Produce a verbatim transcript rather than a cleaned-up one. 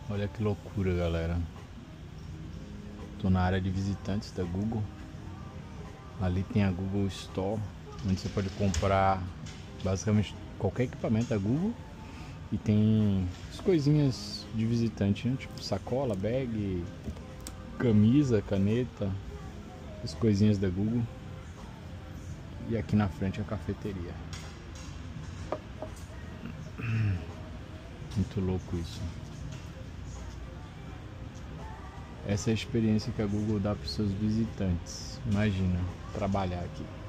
Olha que loucura, galera. Tô na área de visitantes da Google. Ali tem a Google Store, onde você pode comprar basicamente qualquer equipamento da Google. E tem as coisinhas de visitante, né? Tipo sacola, bag, camisa, caneta, as coisinhas da Google. E aqui na frente a cafeteria. Muito louco isso. Essa é a experiência que a Google dá para os seus visitantes. Imagina, trabalhar aqui.